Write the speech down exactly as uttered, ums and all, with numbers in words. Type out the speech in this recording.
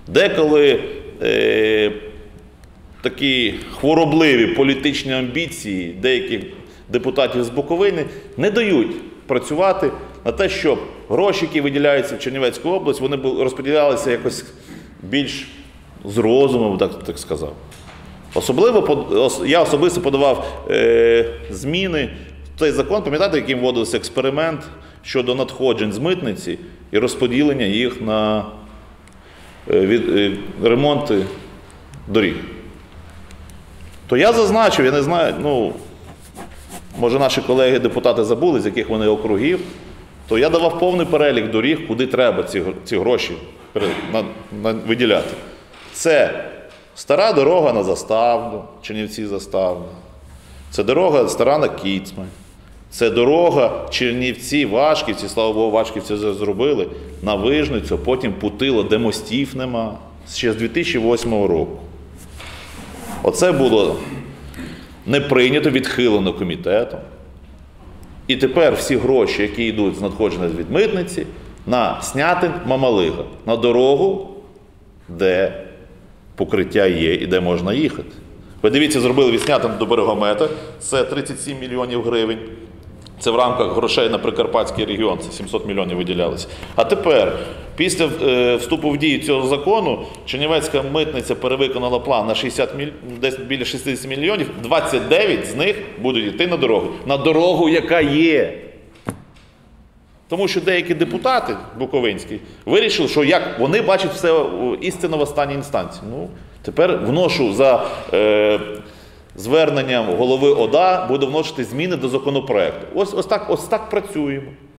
Деколи е, такі хворобливі політичні амбіції деяких депутатів з Буковини не дають працювати на те, щоб гроші, які виділяються в Чернівецьку область, вони розподілялися якось більш з розумом, так, так сказав. Особливо, я особисто подавав е, зміни в цей закон, пам'ятаєте, яким вводився експеримент щодо надходжень з митниці і розподілення їх на е, від, е, ремонти доріг. То я зазначив, я не знаю, ну, може наші колеги-депутати забули, з яких вони округів, то я давав повний перелік доріг, куди треба ці, ці гроші на, на, виділяти. Це стара дорога на Заставну, Чернівці-Заставна. Це дорога стара на Кіцмань. Це дорога Чернівці-Вашківці, слава Богу, Вашківці зробили, на Вижницю, потім Путило, де мостів нема, ще з дві тисячі восьмого року. Оце було не прийнято, відхилено комітетом. І тепер всі гроші, які йдуть з надходження від митниці, на Снятин-Мамалига, на дорогу, де покриття є і де можна їхати. Ви дивіться, зробили від Снятина до Берегомета, це тридцять сім мільйонів гривень. Це в рамках грошей на Прикарпатський регіон, це сімсот мільйонів виділялося. А тепер, після е, вступу в дію цього закону, Чернівецька митниця перевиконала план на шістдесят міль... десь біля шістдесят мільйонів, двадцять дев'ять з них будуть йти на дорогу. На дорогу, яка є. Тому що деякі депутати буковинські вирішили, що як вони бачать все істинно в останній інстанції. Ну, тепер вношу за е, зверненням голови ОДА, буду вносити зміни до законопроекту. Ось, ось, так, ось так працюємо.